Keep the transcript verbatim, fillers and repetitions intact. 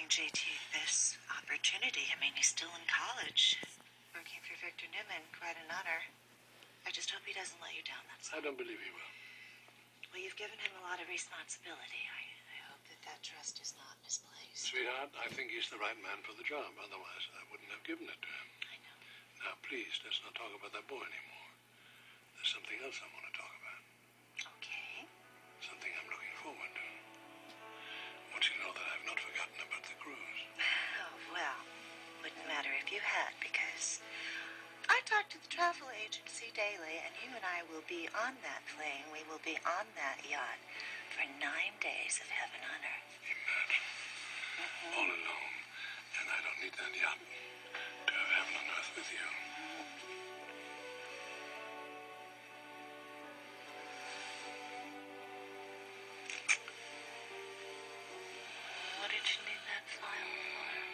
J T this opportunity. I mean, he's still in college. Working for Victor Newman, quite an honor. I just hope he doesn't let you down, that's all. I don't believe he will. Well, you've given him a lot of responsibility. I, I hope that that trust is not misplaced. Sweetheart, I think he's the right man for the job. Otherwise, I wouldn't have given it to him. I know. Now, please, let's not talk about that boy anymore. There's something else I want to talk about. Okay. Something I'm looking forward to. I want you to know that I've not forgotten about the cruise. Oh, well, wouldn't matter if you had, because I talk to the travel agency daily, and you and I will be on that plane. We will be on that yacht for nine days of heaven on earth. Imagine. Mm-hmm. All alone. And I don't need that yacht to have heaven on earth with you. What did you need that file for?